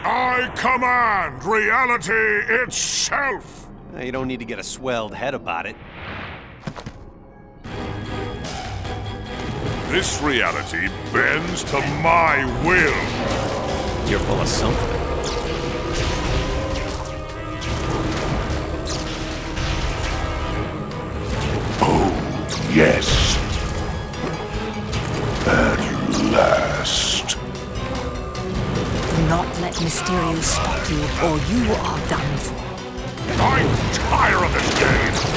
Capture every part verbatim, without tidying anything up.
I command reality itself! You don't need to get a swelled head about it. This reality bends to my will. You're full of something. Oh, yes. At last. Do not let Mysterio spot you, or you are done for. I'm tired of this game.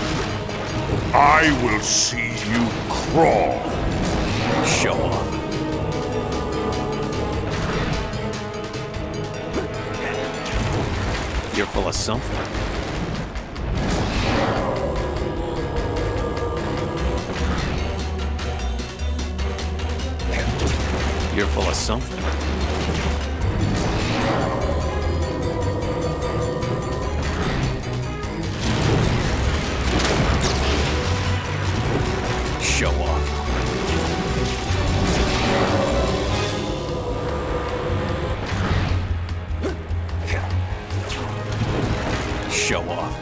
I will see you crawl. Show off. You're full of something. You're full of something. Show off. Show off.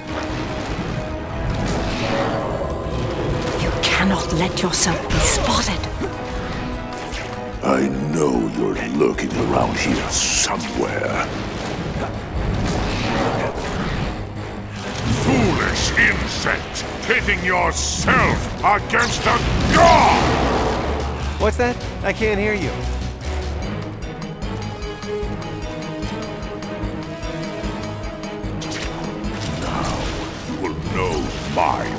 You cannot let yourself be spotted. I know you're lurking around here somewhere. Foolish insect, pitting yourself against a god! What's that? I can't hear you. Now you will know my...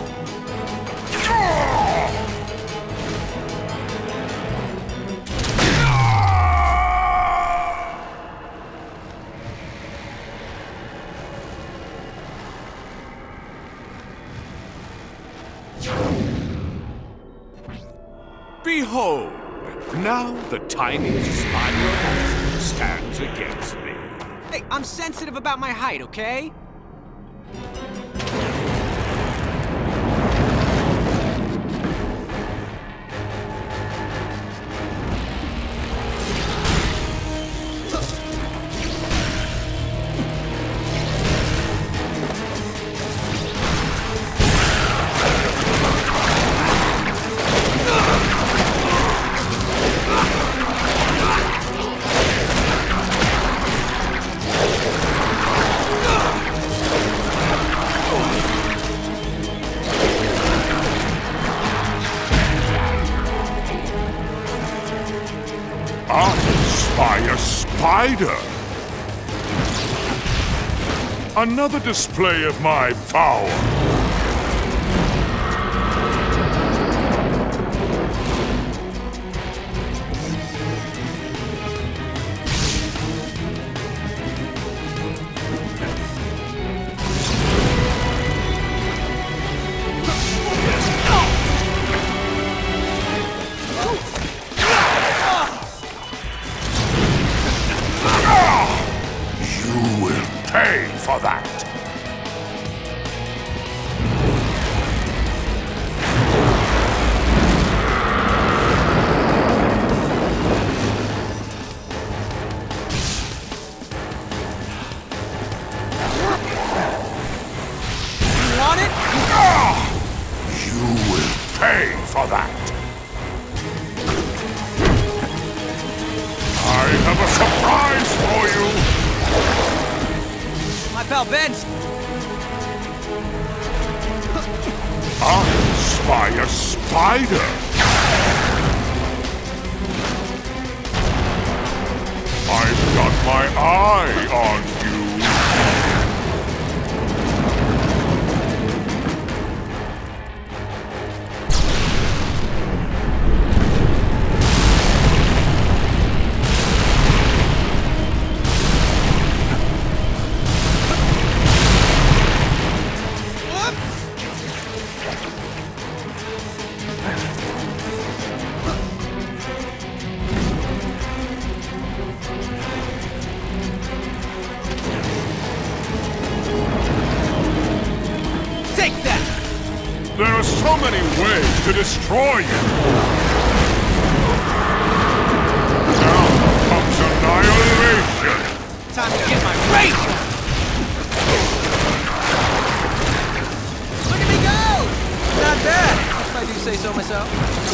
Behold, now the tiny spider stands against me. Hey, I'm sensitive about my height, okay? I spy a spider! Another display of my power! You will pay for that! You want it? You will pay for that! I have a surprise for you! My pal Ben's. I spy a spider! I've got my eye on you! There are so many ways to destroy you! Now comes annihilation! Time say so myself.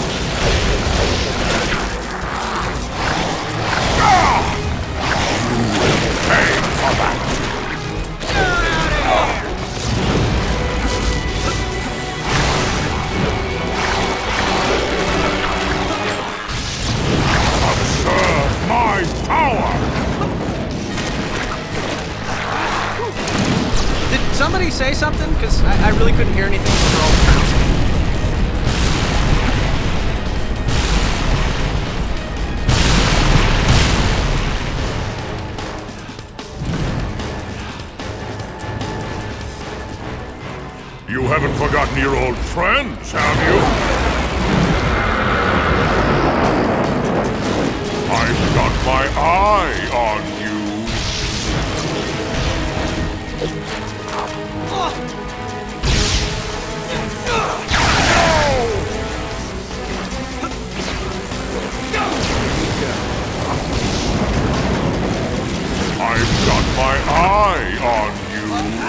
Pay for that! Observe my power! Did somebody say something? Because I, I really couldn't hear anything for all the crowds. You haven't forgotten your old friends, have you? I've got my eye on you. I've got my eye on you.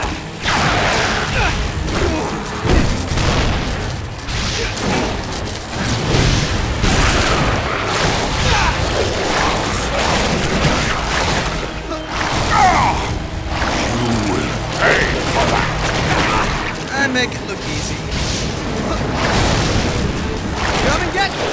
I make it look easy. Come and get me!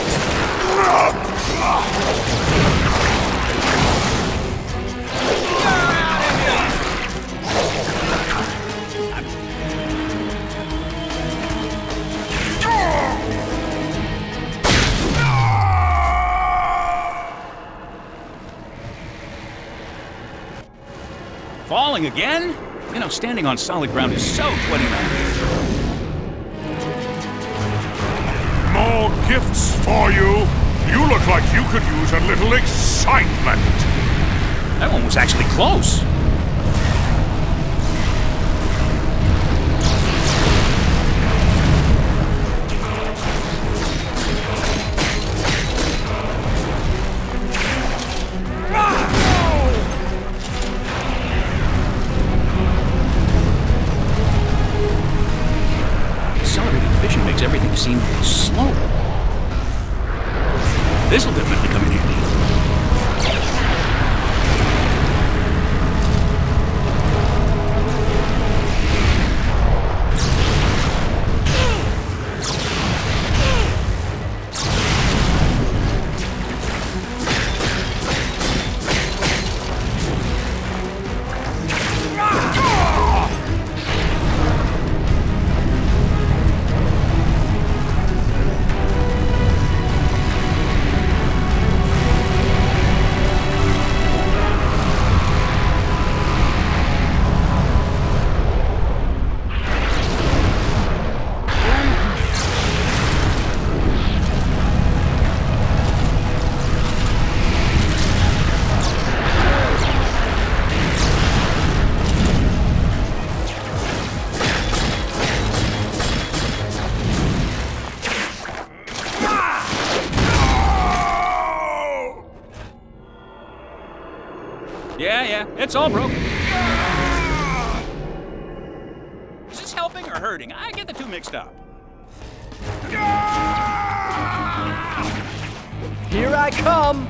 Falling again? You know, standing on solid ground is so twenty-nine. More gifts for you. You look like you could use a little excitement. That one was actually close. Makes everything seem slow. This'll definitely come in handy. Yeah, yeah, it's all broken. Is this helping or hurting? I get the two mixed up. Here I come!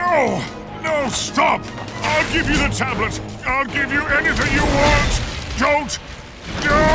No! No, stop! I'll give you the tablet! I'll give you anything you want! Don't! No!